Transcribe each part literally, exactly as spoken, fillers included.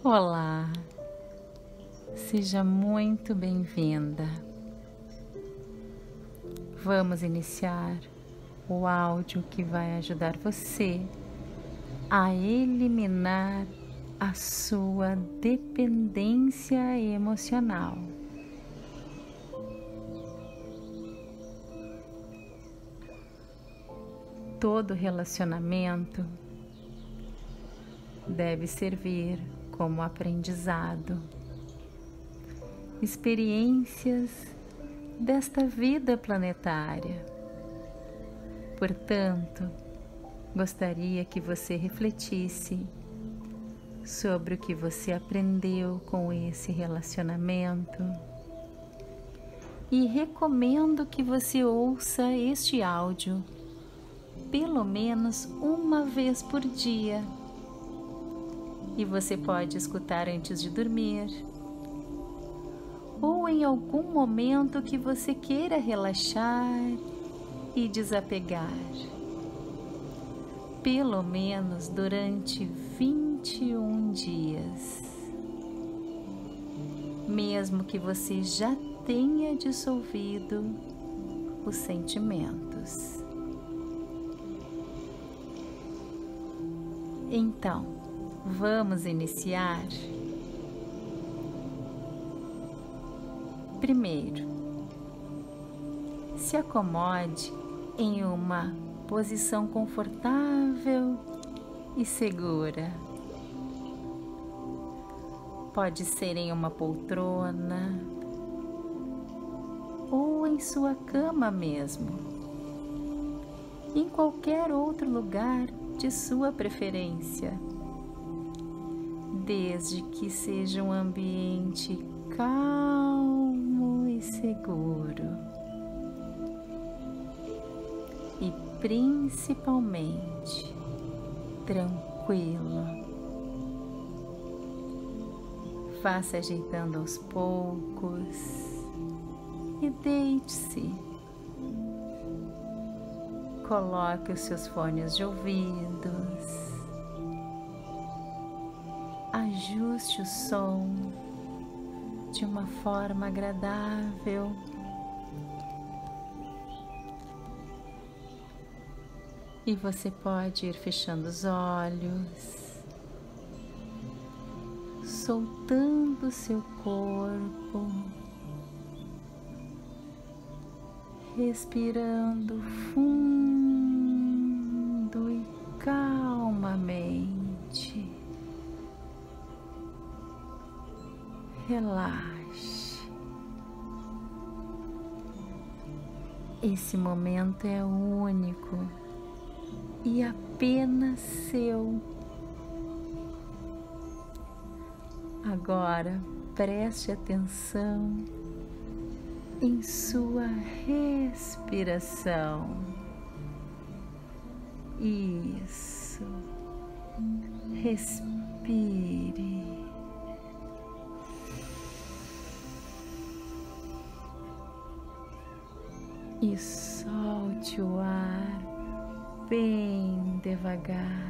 Olá, seja muito bem-vinda. Vamos iniciar o áudio que vai ajudar você a eliminar a sua dependência emocional. Todo relacionamento deve servir como aprendizado, experiências desta vida planetária. Portanto, gostaria que você refletisse sobre o que você aprendeu com esse relacionamento e recomendo que você ouça este áudio pelo menos uma vez por dia. E você pode escutar antes de dormir ou em algum momento que você queira relaxar e desapegar, pelo menos durante vinte e um dias, mesmo que você já tenha dissolvido os sentimentos. Então, vamos iniciar. Primeiro, se acomode em uma posição confortável e segura. Pode ser em uma poltrona ou em sua cama mesmo, em qualquer outro lugar de sua preferência, desde que seja um ambiente calmo e seguro e principalmente tranquilo. Vá se ajeitando aos poucos e deite-se. Coloque os seus fones de ouvidos, ajuste o som de uma forma agradável e você pode ir fechando os olhos, soltando seu corpo, respirando fundo e calmamente. Relaxe. Esse momento é único e apenas seu. Agora preste atenção em sua respiração. Isso. Respire. E solte o ar bem devagar.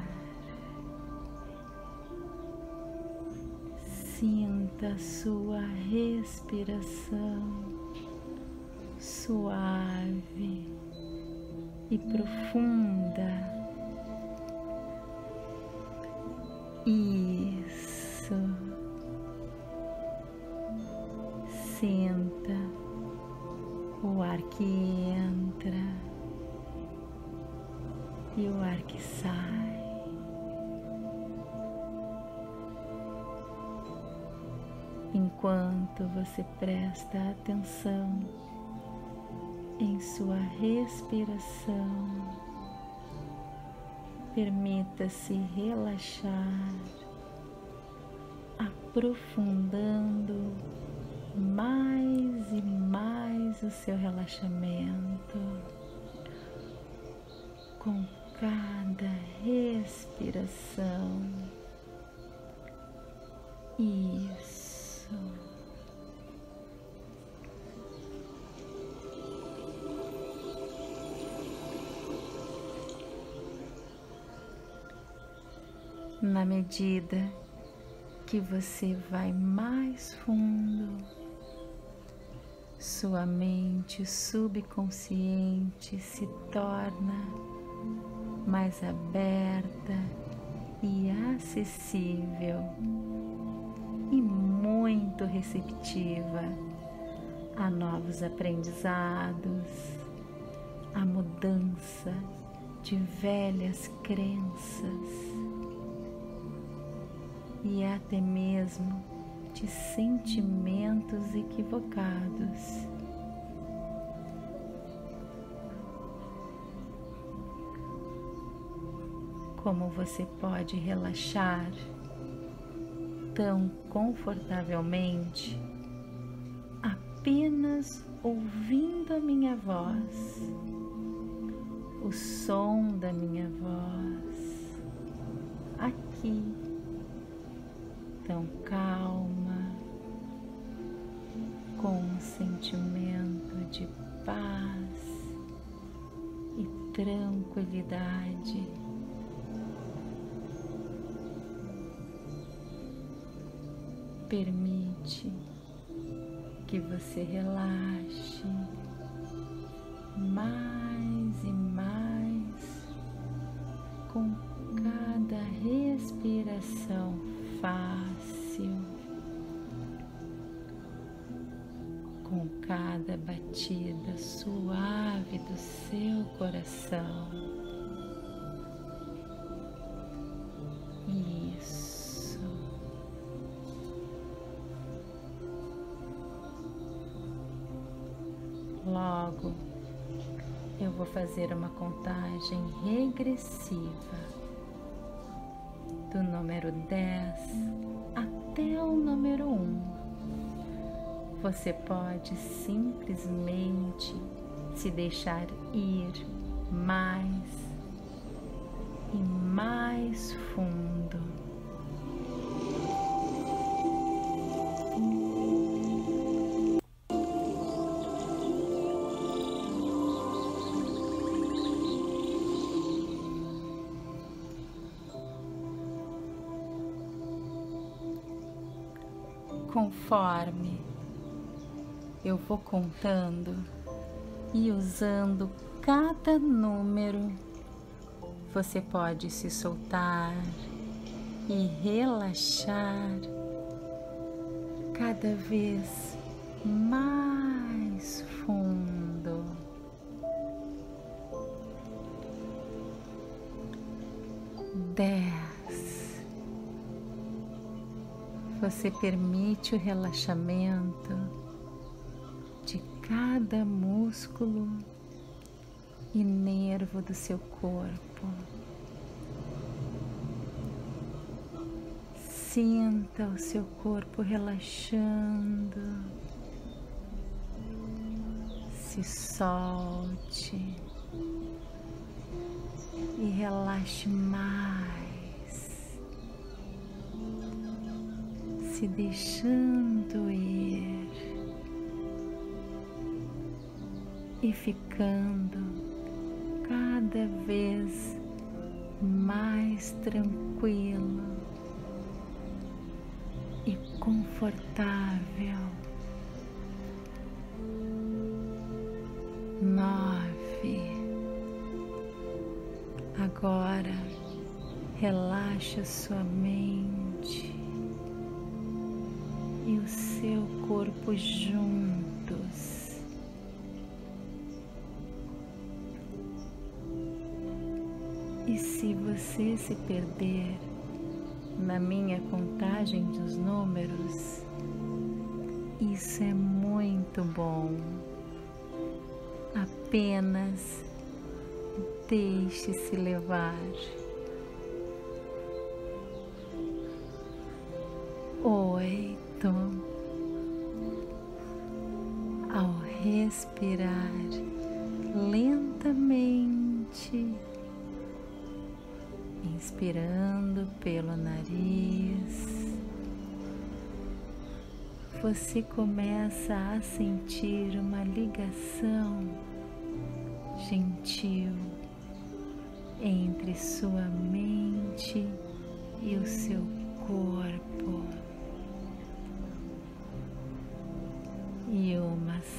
Sinta a sua respiração suave e profunda. Isso. Sinta o ar que entra e o ar que sai. Enquanto você presta atenção em sua respiração, permita-se relaxar, aprofundando mais e mais o seu relaxamento com cada respiração. Isso. Na medida que você vai mais fundo, sua mente subconsciente se torna mais aberta e acessível e muito receptiva a novos aprendizados, a mudança de velhas crenças e até mesmo de sentimentos equivocados. Como você pode relaxar tão confortavelmente apenas ouvindo a minha voz, o som da minha voz, aqui, tão calma, com um sentimento de paz e tranquilidade. Permite que você relaxe mais e mais com cada respiração fácil, com cada batida suave do seu coração. Isso. Logo, eu vou fazer uma contagem regressiva do número dez até o número um. Você pode simplesmente se deixar ir mais e mais fundo. Conforme eu vou contando e usando cada número, você pode se soltar e relaxar cada vez mais fundo. Dez. Você permite o relaxamento de cada músculo e nervo do seu corpo. Sinta o seu corpo relaxando. Se solte e relaxe mais. Se deixando ir e ficando cada vez mais tranquilo e confortável. Nove. Agora relaxa sua mente e o seu corpo juntos. E se você se perder na minha contagem dos números, isso é muito bom. Apenas deixe-se levar. Oito. Ao respirar lentamente, inspirando pelo nariz, você começa a sentir uma ligação gentil entre sua mente e o seu corpo.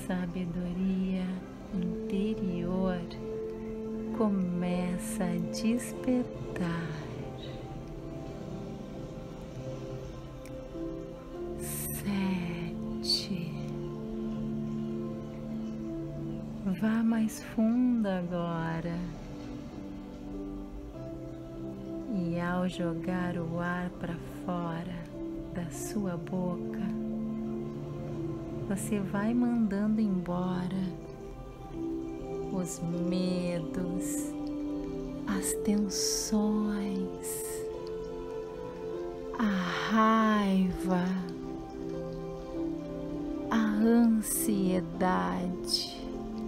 sabedoria interior começa a despertar. Sete. Vá mais fundo agora. E ao jogar o ar para fora da sua boca, você vai mandando embora os medos, as tensões, a raiva, a ansiedade.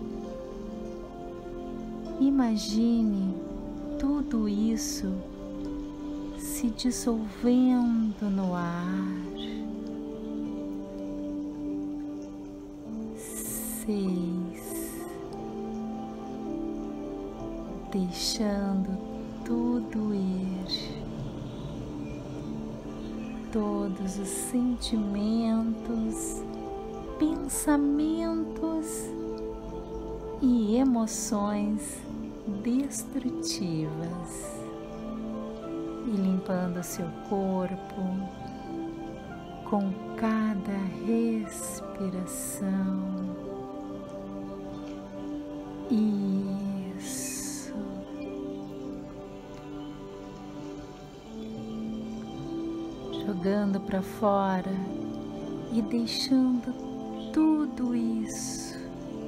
Imagine tudo isso se dissolvendo no ar. Seis. Deixando tudo ir. Todos os sentimentos, pensamentos e emoções destrutivas. E limpando seu corpo com cada respiração. Isso. Jogando para fora e deixando tudo isso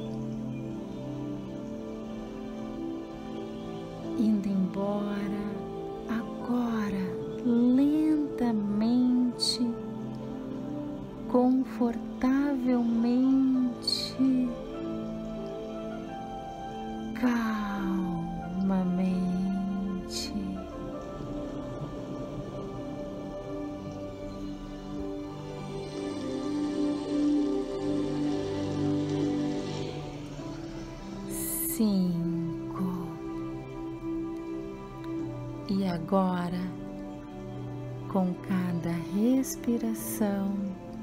indo embora. Agora, lentamente, confortavelmente, calmamente. Cinco. E agora, com cada respiração,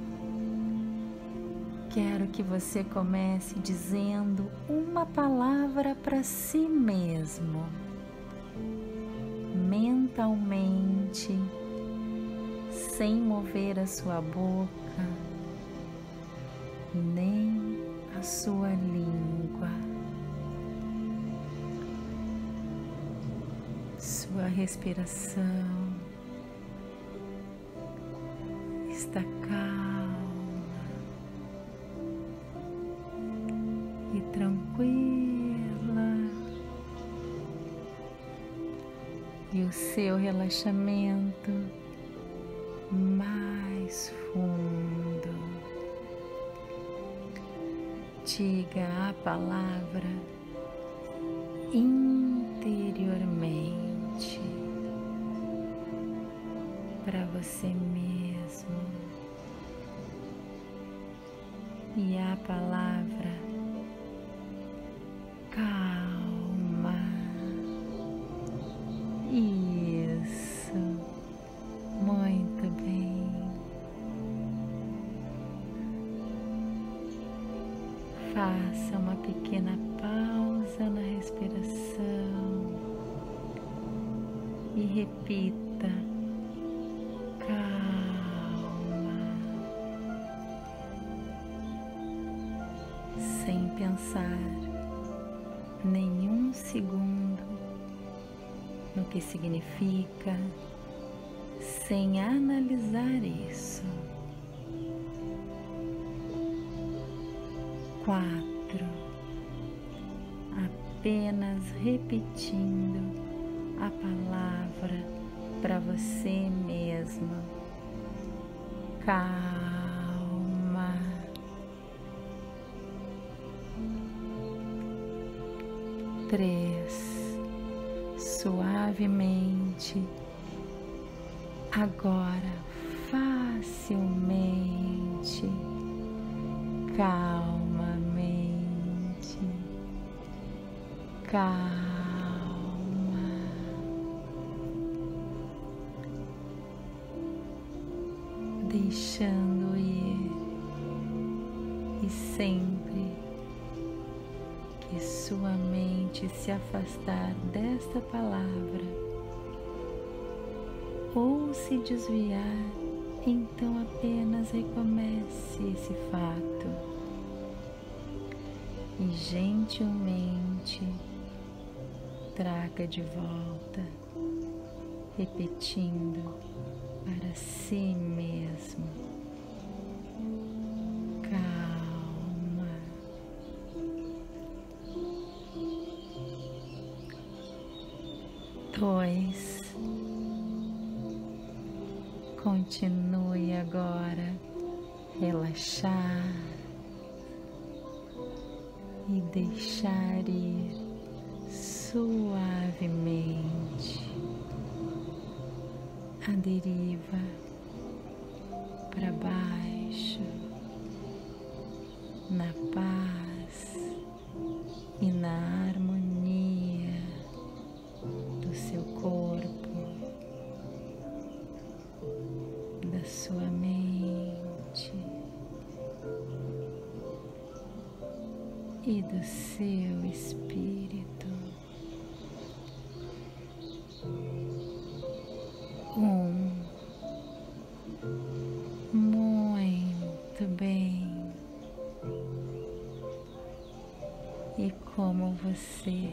quero que você comece dizendo uma palavra para si mesmo, mentalmente, sem mover a sua boca, nem a sua língua. Sua respiração está calma e tranquila, e o seu relaxamento mais fundo. Diga a palavra interiormente para você mesmo, e a palavra calma. Isso, muito bem. Faça uma pequena pausa na respiração e repita: calma, sem pensar nenhum segundo no que significa, sem analisar isso. Quatro. Apenas repetindo a palavra para você mesmo. Calma. Três. Suavemente. Agora, facilmente. Calmamente. Calma. Deixando ir, e sempre e sua mente se afastar desta palavra ou se desviar, então apenas recomece esse fato e gentilmente traga de volta, repetindo para si mesmo: calma. Dois. Continue agora a relaxar e deixar ir suavemente a deriva para baixo, na paz e na harmonia do seu corpo, da sua mente e do seu espírito. Um. Muito bem. E como você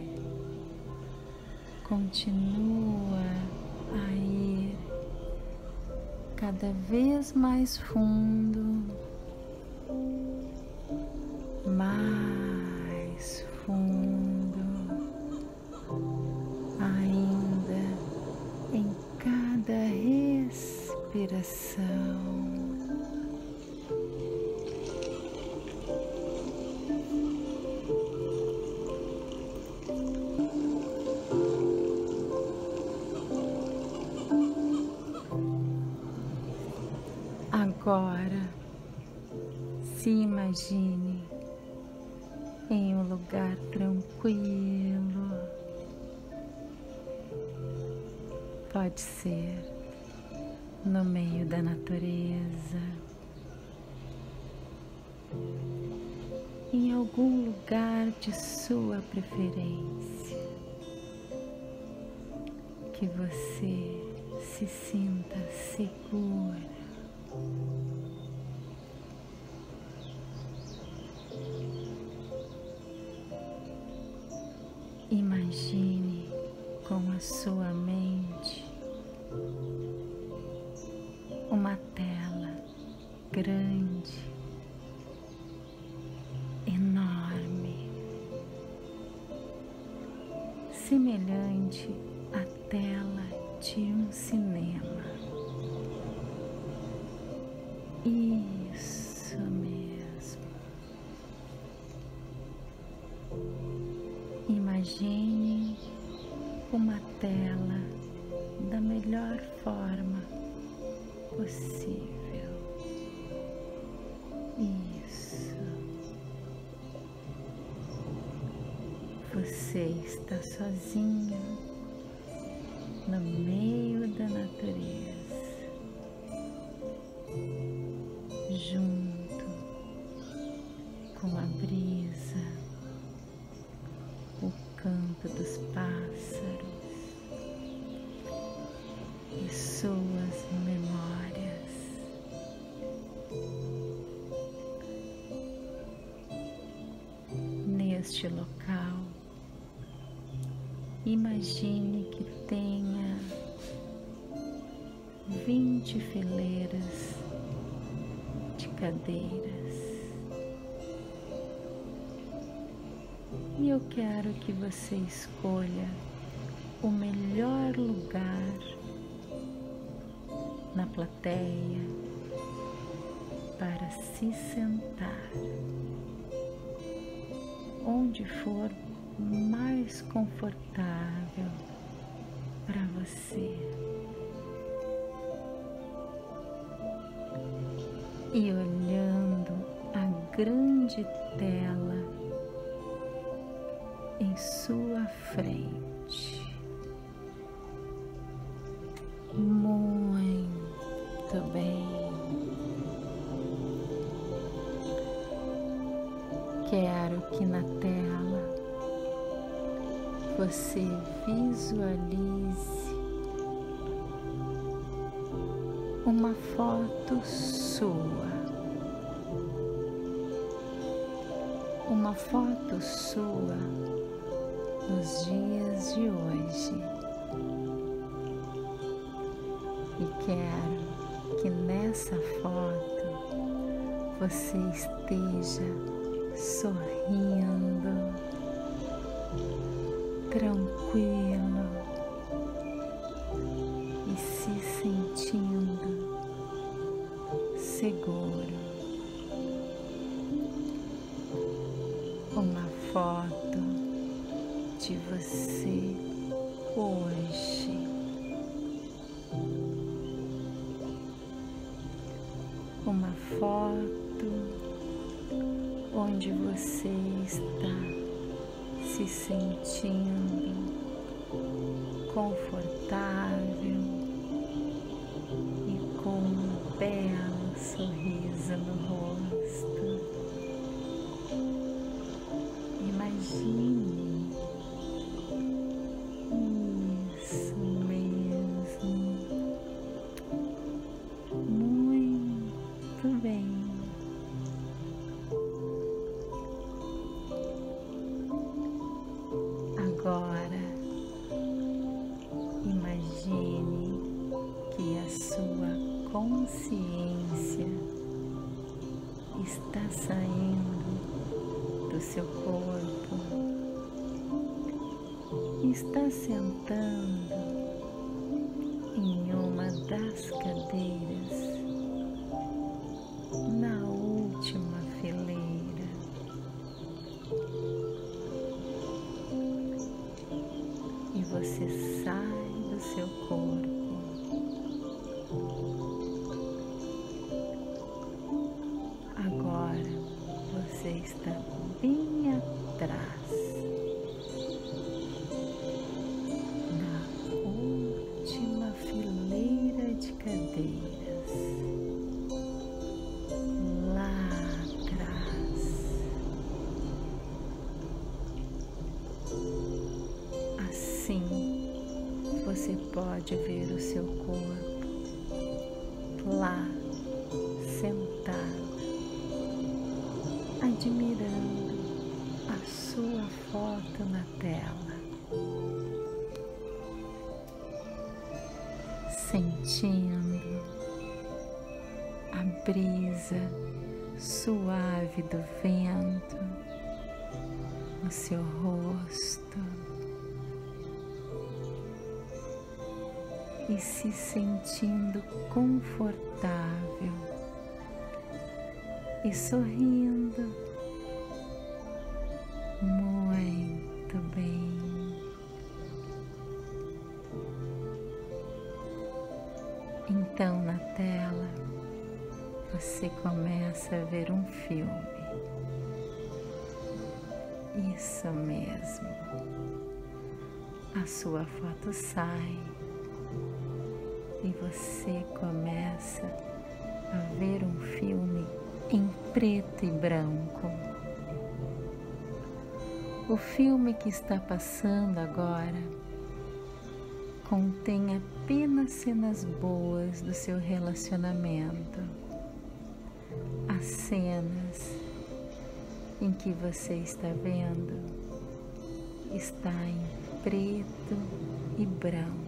continua a ir cada vez mais fundo, mais fundo, ainda em cada respiração. Agora, se imagine em um lugar tranquilo. Pode ser no meio da natureza, em algum lugar de sua preferência, que você se sinta segura. Imagine com a sua mente uma tela grande, enorme, semelhante à tela de um cinema. Isso mesmo. Imagine uma tela da melhor forma possível. Isso. Você está sozinho no meio da natureza, junto com a brisa, o canto dos pássaros e suas memórias. Neste local, imagine que tenha vinte fileiras de cadeiras. E eu quero que você escolha o melhor lugar na plateia para se sentar, onde for mais confortável para você. E olhando a grande tela em sua frente. Muito bem. Quero que na tela você visualize uma foto sua, uma foto sua nos dias de hoje, e quero que nessa foto você esteja sorrindo, tranquilo e se sentindo seguro. Uma foto de você hoje. Uma foto onde você está se sentindo confortável e com um belo sorriso no rosto. Imagine isso mesmo. Muito bem. Agora, imagine que a sua consciência está saindo do seu corpo, está sentando em uma das cadeiras na última fileira. E você sai do seu corpo. Agora você está bem atrás, na última fileira de cadeiras, lá atrás. Assim você pode ver o seu corpo lá sentado, admirando a sua foto na tela, sentindo a brisa suave do vento no seu rosto e se sentindo confortável e sorrindo. Muito bem. Então, na tela, você começa a ver um filme. Isso mesmo. A sua foto sai e você começa a ver um filme em preto e branco. O filme que está passando agora contém apenas cenas boas do seu relacionamento. As cenas em que você está vendo está em preto e branco,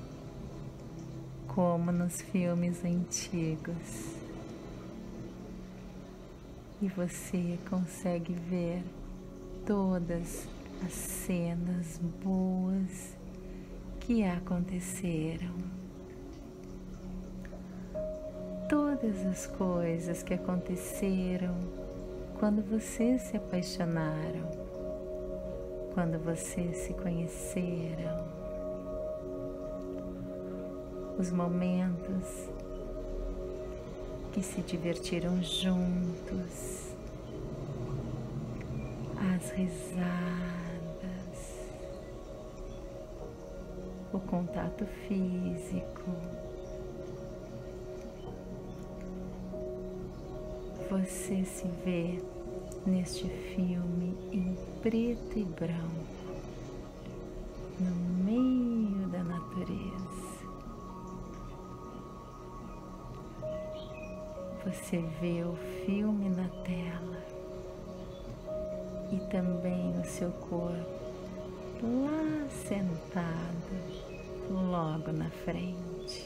como nos filmes antigos. E você consegue ver todas as cenas boas que aconteceram, todas as coisas que aconteceram quando vocês se apaixonaram, quando vocês se conheceram, os momentos que se divertiram juntos, as risadas, o contato físico. Você se vê neste filme em preto e branco, no meio da natureza. Você vê o filme na tela e também o seu corpo lá sentado, logo na frente.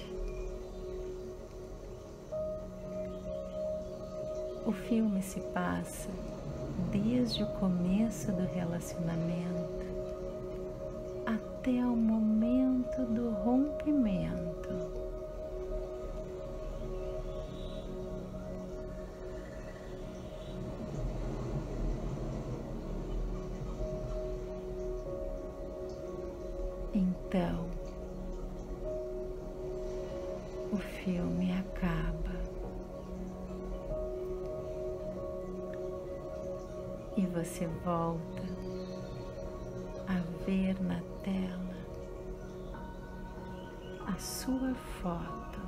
O filme se passa desde o começo do relacionamento até o momento do rompimento. Então, o filme acaba e você volta a ver na tela a sua foto,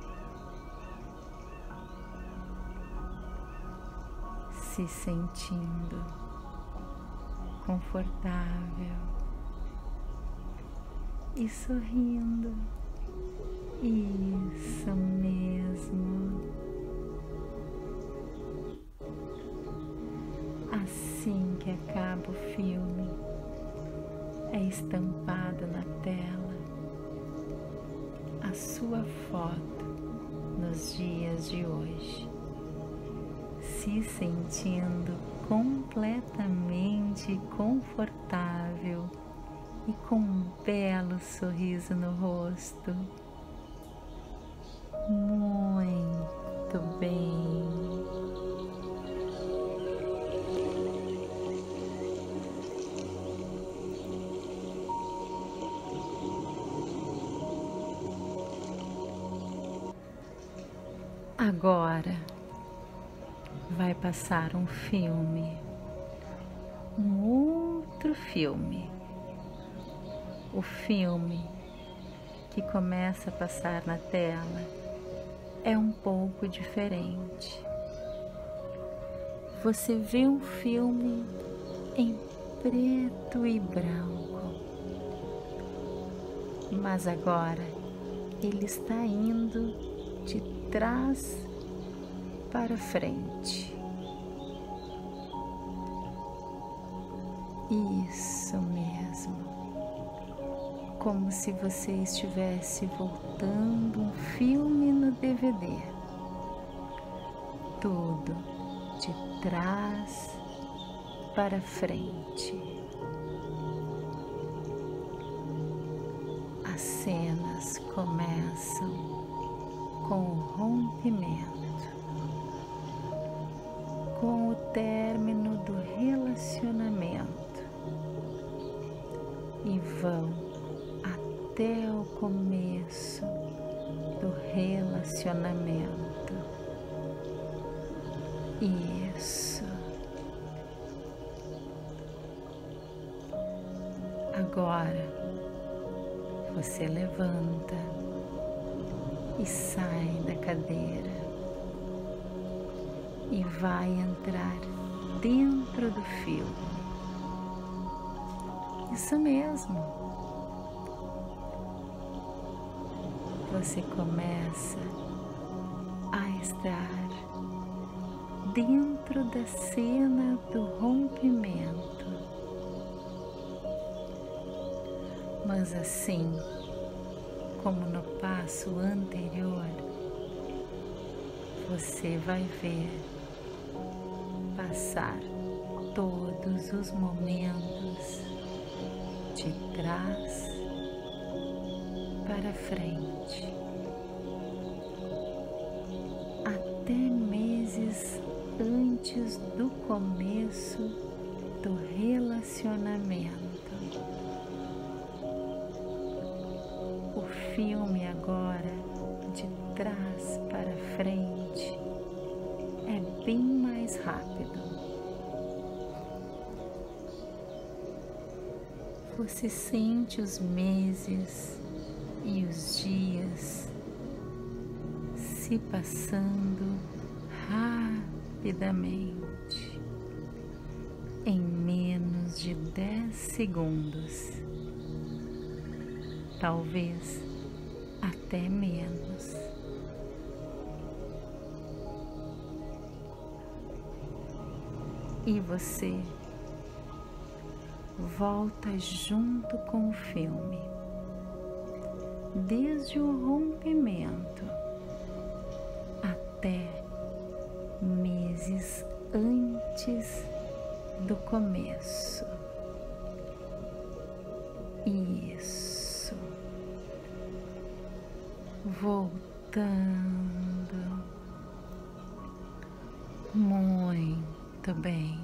se sentindo confortável e sorrindo. Isso mesmo. Assim que acaba o filme, é estampado na tela a sua foto nos dias de hoje, se sentindo completamente confortável e com um belo sorriso no rosto. Muito bem. Agora vai passar um filme, um outro filme. O filme que começa a passar na tela é um pouco diferente. Você vê um filme em preto e branco, mas agora ele está indo de trás para frente. Isso mesmo. Como se você estivesse voltando um filme no D V D. Tudo de trás para frente. As cenas começam com o rompimento, com o término do relacionamento e vão até o começo do relacionamento. Isso. Agora você levanta e sai da cadeira e vai entrar dentro do filme. Isso mesmo. Você começa a estar dentro da cena do rompimento, mas assim como no passo anterior, você vai ver passar todos os momentos de trás para frente, até meses antes do começo do relacionamento. O filme agora, de trás para frente, é bem mais rápido. Você sente os meses e os dias se passando rapidamente, em menos de dez segundos. talvez até menos. E você volta junto com o filme, desde o rompimento até meses antes do começo. Isso. Voltando. Muito bem.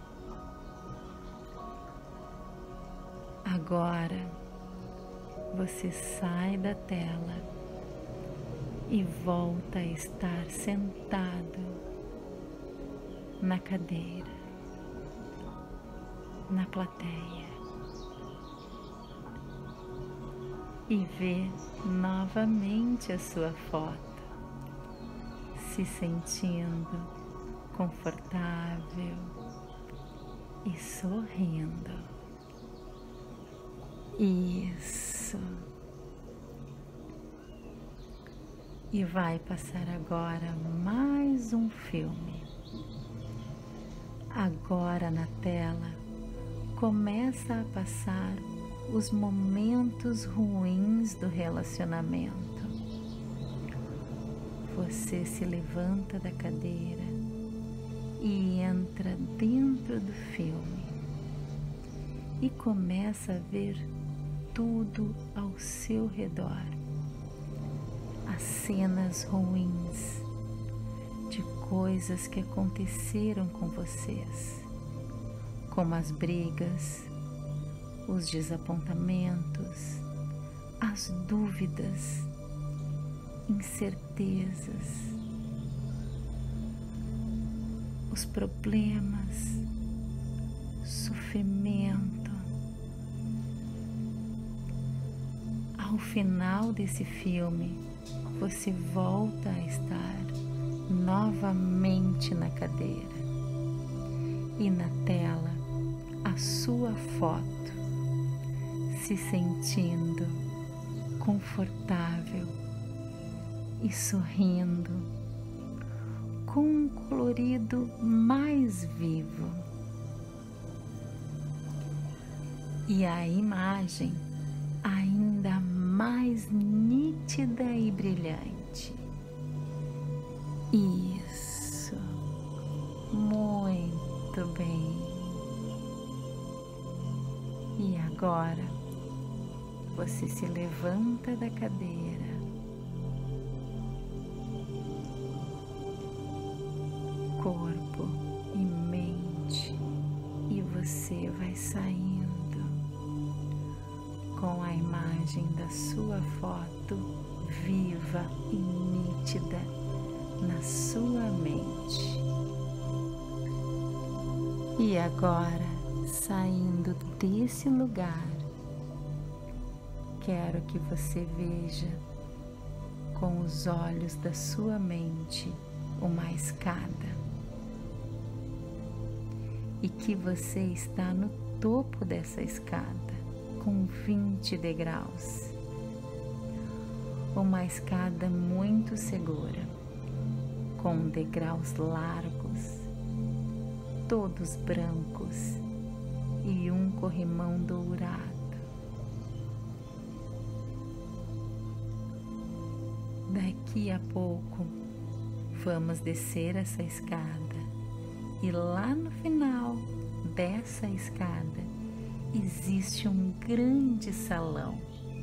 Agora você sai da tela e volta a estar sentado na cadeira, na plateia, e vê novamente a sua foto, se sentindo confortável e sorrindo. Isso. E vai passar agora mais um filme. Agora na tela começa a passar os momentos ruins do relacionamento. Você se levanta da cadeira e entra dentro do filme e começa a ver tudo ao seu redor. As cenas ruins de coisas que aconteceram com vocês, como as brigas, os desapontamentos, as dúvidas, incertezas, os problemas, sofrimento. Ao final desse filme, você volta a estar novamente na cadeira e na tela a sua foto, se sentindo confortável e sorrindo com um colorido mais vivo. E a imagem ainda mais nítida e brilhante. Isso, muito bem. E agora você se levanta da cadeira, corpo e mente, e você vai saindo com a imagem da sua foto viva e nítida na sua mente. E agora, saindo desse lugar, quero que você veja com os olhos da sua mente uma escada e que você está no topo dessa escada com vinte degraus, uma escada muito segura, com degraus largos, todos brancos e um corrimão dourado. Daqui a pouco vamos descer essa escada e lá no final dessa escada existe um grande salão.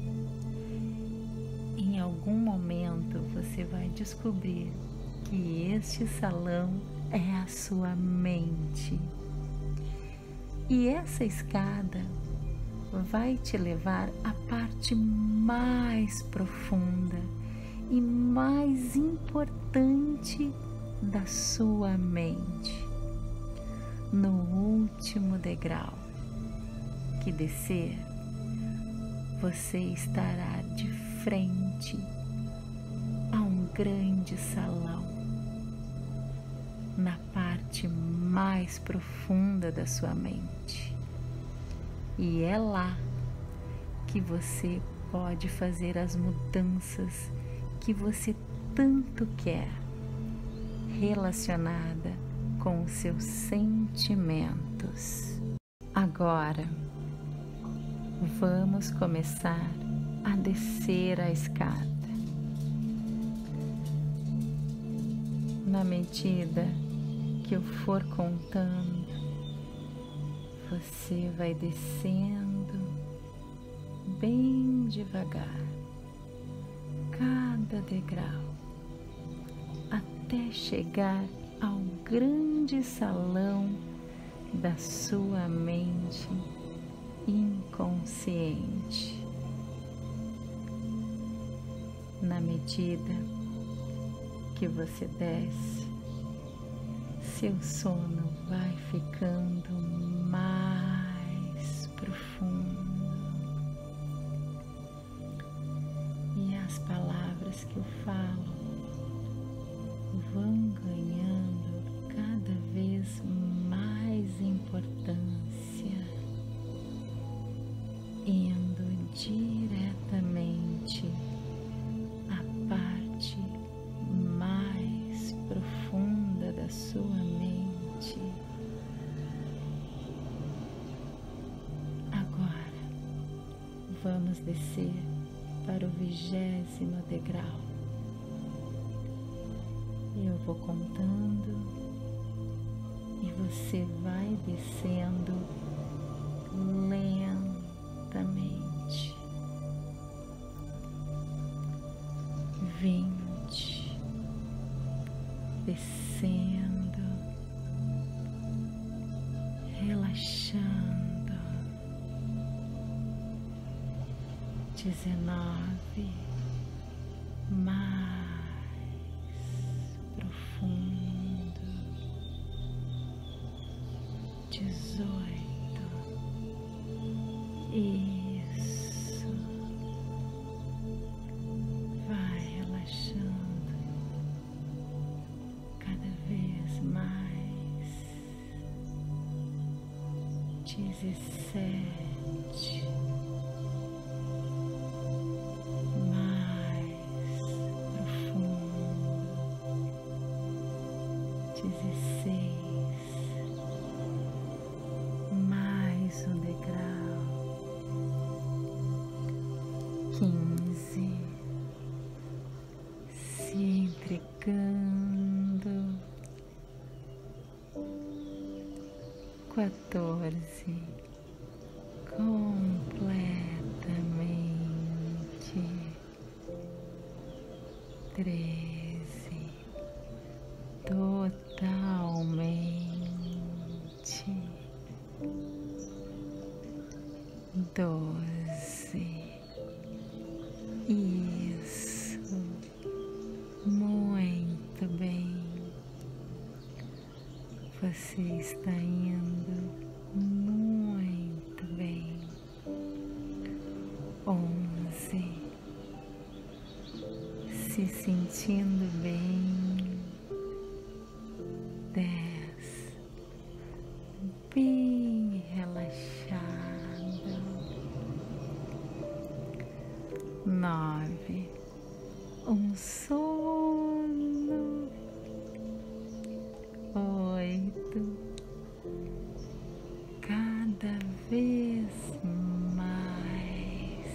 Em algum momento você vai descobrir que este salão é a sua mente. E essa escada vai te levar à parte mais profunda e mais importante da sua mente. No último degrau que descer, você estará de frente a um grande salão, na parte mais profunda da sua mente. E é lá que você pode fazer as mudanças que você tanto quer, relacionada com os seus sentimentos. Agora, vamos começar a descer a escada. Na medida que eu for contando, você vai descendo bem devagar, cada degrau, até chegar ao grande salão da sua mente inconsciente. Na medida que você desce, seu sono vai ficando mais profundo e as palavras que eu falo vão ganhando cada vez mais importância, indo diretamente à parte mais profunda da sua mente. Agora vamos descer para o vigésimo degrau. Eu vou contando e você vai descendo lentamente. Vinte, descendo, relaxando. Dezenove, mais profundo. Dezoito, isso. Vai relaxando cada vez mais. Dezessete, mais profundo. Dezesseis, mais um degrau. Quinze, se entregando. Quatorze, completamente. Treze, totalmente. Doze, isso, muito bem. Você está indo muito bem. Onze, se sentindo bem. Dez, bem relaxado. Nove, um sono. Oito, cada vez mais.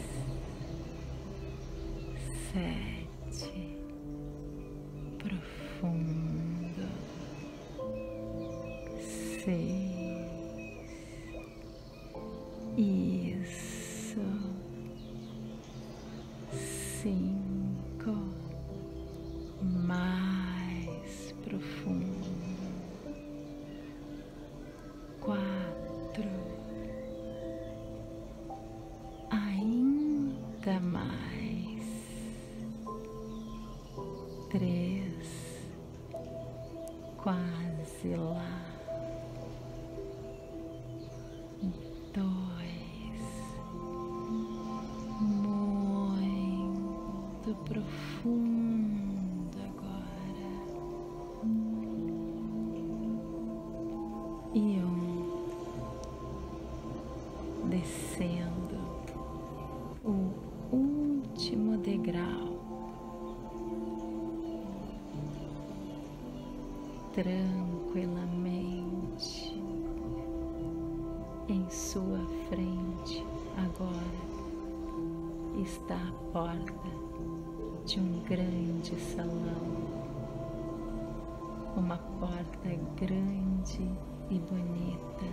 Sete, profundo. Seis, isso. Cinco, mais profundo. Quatro, ainda mais. Três, quase lá. Dois, muito profundo agora. E um, descendo o tranquilamente. Em sua frente, agora, está a porta de um grande salão. Uma porta grande e bonita.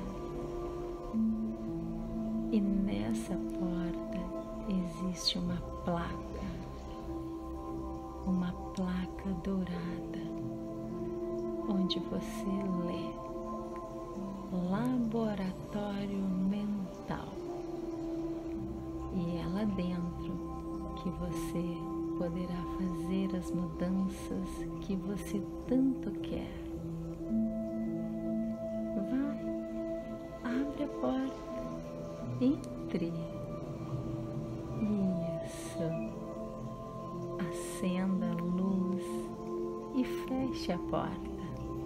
E nessa porta existe uma placa, uma placa dourada, onde você lê Laboratório Mental. E é lá dentro que você poderá fazer as mudanças que você tanto quer. Vai, abre a porta, entre. Isso. Acenda a luz e feche a porta.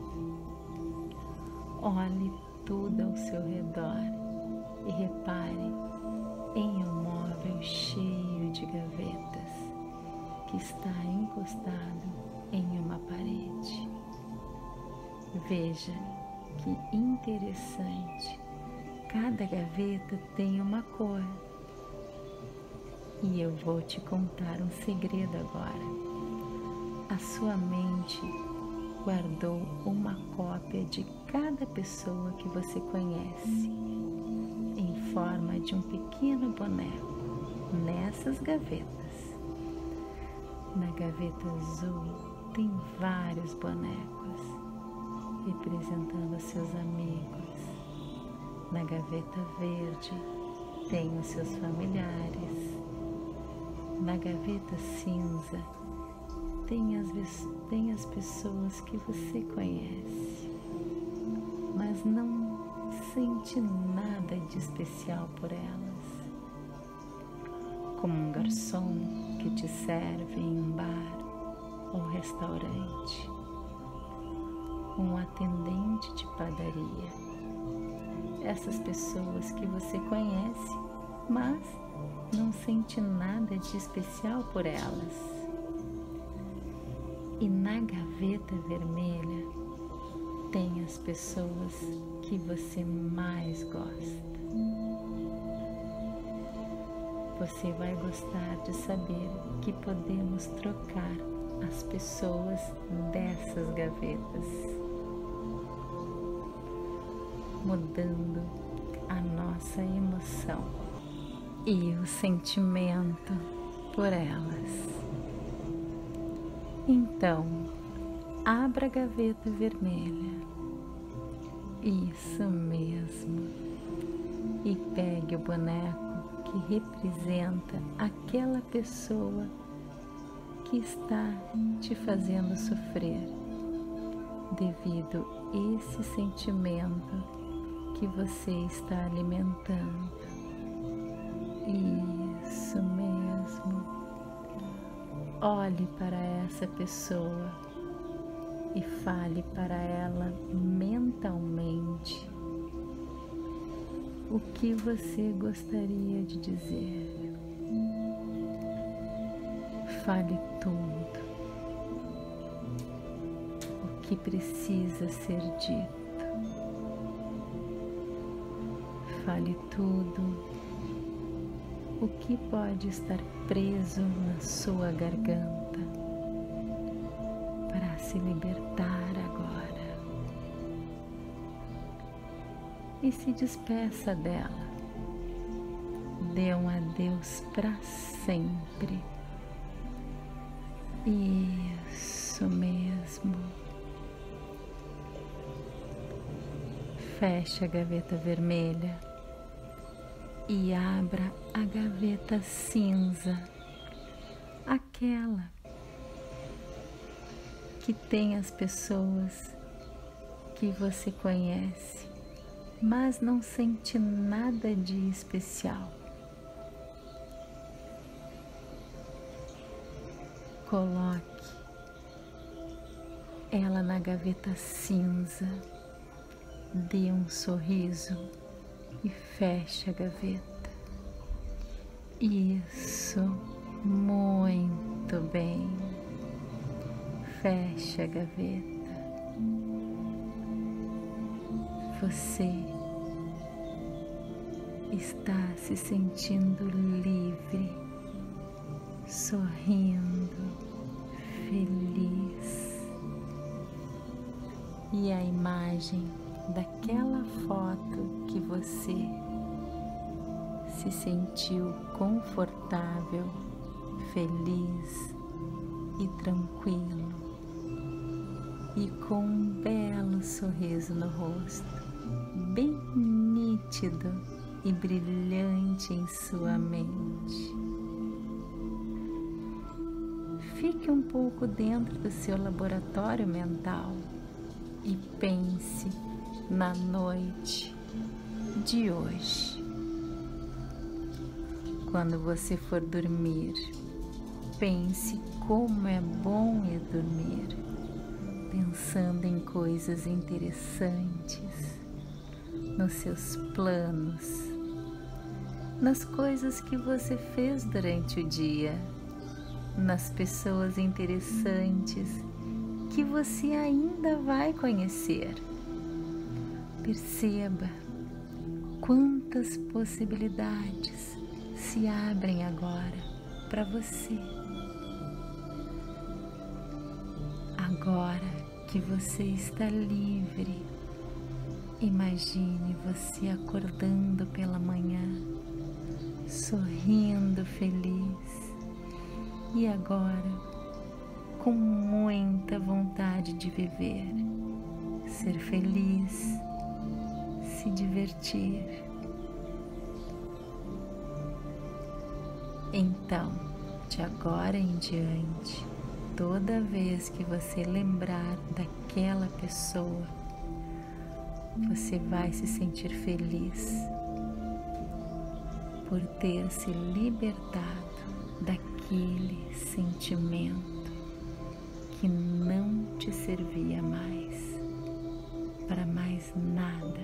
Olhe tudo ao seu redor e repare em um móvel cheio de gavetas que está encostado em uma parede. Veja que interessante, cada gaveta tem uma cor. E eu vou te contar um segredo agora. A sua mente guardou uma cópia de cada pessoa que você conhece, em forma de um pequeno boneco, nessas gavetas. Na gaveta azul tem vários bonecos, representando seus amigos. Na gaveta verde tem os seus familiares. Na gaveta cinza tem as, tem as pessoas que você conhece, mas não sente nada de especial por elas. Como um garçom que te serve em um bar ou restaurante, um atendente de padaria. Essas pessoas que você conhece, mas não sente nada de especial por elas. E na gaveta vermelha tem as pessoas que você mais gosta. Você vai gostar de saber que podemos trocar as pessoas dessas gavetas, mudando a nossa emoção e o sentimento por elas. Então, abra a gaveta vermelha, isso mesmo, e pegue o boneco que representa aquela pessoa que está te fazendo sofrer, devido a esse sentimento que você está alimentando. Isso mesmo. Olhe para essa pessoa e fale para ela mentalmente o que você gostaria de dizer. Fale tudo o que precisa ser dito. Fale tudo o que pode estar preso na sua garganta para se libertar agora. E se despeça dela. Dê um adeus para sempre. Isso mesmo. Feche a gaveta vermelha e abra a gaveta cinza, aquela que tem as pessoas que você conhece, mas não sente nada de especial. Coloque ela na gaveta cinza, dê um sorriso e feche a gaveta. Isso, muito bem. Feche a gaveta. você está se sentindo livre, sorrindo, feliz. E a imagem daquela foto que você se sentiu confortável, feliz e tranquilo, e com um belo sorriso no rosto, bem nítido e brilhante em sua mente. Fique um pouco dentro do seu laboratório mental e pense na noite de hoje. Quando você for dormir, pense como é bom é dormir, pensando em coisas interessantes, nos seus planos, nas coisas que você fez durante o dia, nas pessoas interessantes que você ainda vai conhecer. Perceba quantas possibilidades se abrem agora para você. Agora que você está livre, imagine você acordando pela manhã, sorrindo feliz, e agora com muita vontade de viver, ser feliz, se divertir. Então, de agora em diante, toda vez que você lembrar daquela pessoa, você vai se sentir feliz por ter se libertado daquele sentimento que não te servia mais para mais nada.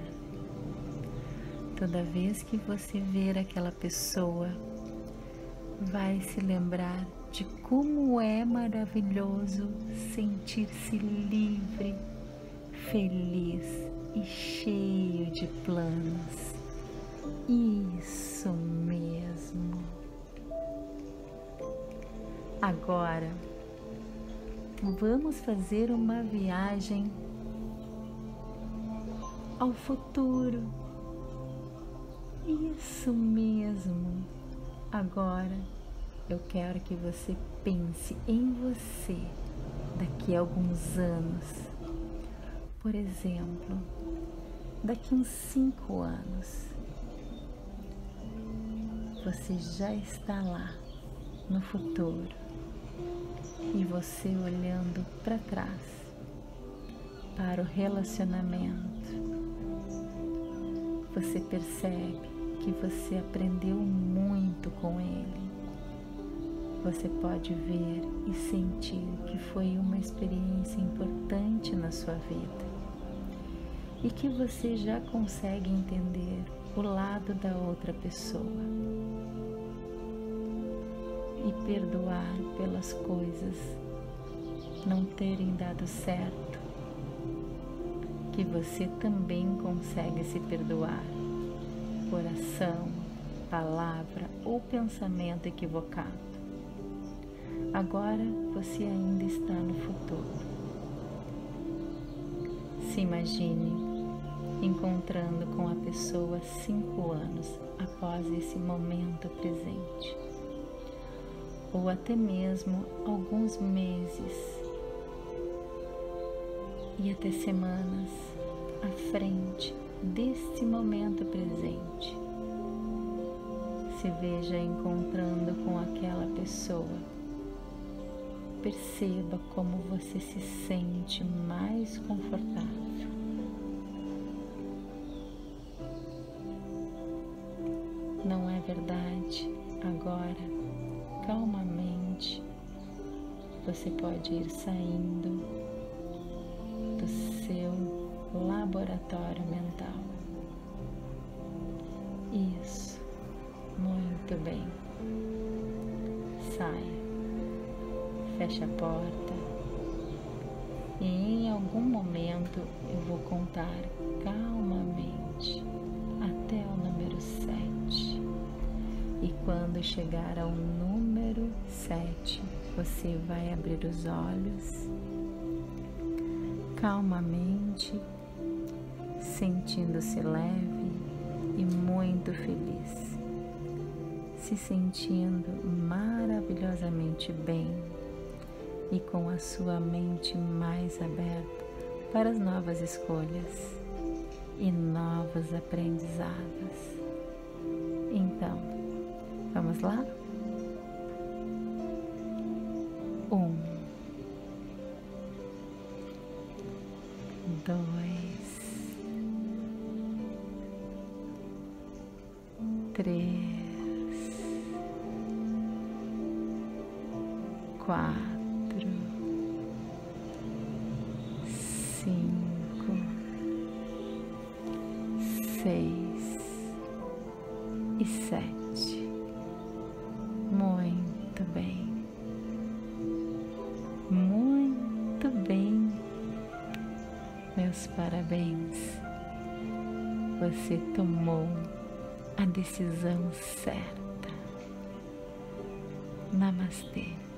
Toda vez que você ver aquela pessoa, vai se lembrar de como é maravilhoso sentir-se livre, feliz e cheio de planos. Isso mesmo. Agora, vamos fazer uma viagem ao futuro. Isso mesmo. Agora, eu quero que você pense em você daqui a alguns anos. Por exemplo, daqui a uns cinco anos, você já está lá no futuro e você olhando para trás, para o relacionamento, você percebe que você aprendeu muito com ele. Você pode ver e sentir que foi uma experiência importante na sua vida e que você já consegue entender o lado da outra pessoa e perdoar pelas coisas não terem dado certo, que você também consegue se perdoar por ação, palavra ou pensamento equivocado. Agora você ainda está no futuro. Se imagine encontrando com a pessoa cinco anos após esse momento presente, ou até mesmo alguns meses e até semanas à frente deste momento presente. Se veja encontrando com aquela pessoa. Perceba como você se sente mais confortável. Não é verdade? Agora, calmamente, você pode ir saindo do seu laboratório mental. Isso, muito bem. Saia, feche a porta e em algum algum momento eu vou contar calmamente até o número sete. E quando chegar ao número sete, você vai abrir os olhos calmamente, sentindo-se leve e muito feliz, se sentindo maravilhosamente bem e com a sua mente mais aberta para as novas escolhas e novos aprendizados. Então, vamos lá? Um, dois, três, quatro, cinco, seis e sete. Muito bem, muito bem, meus parabéns. Você tomou a decisão certa. Namastê.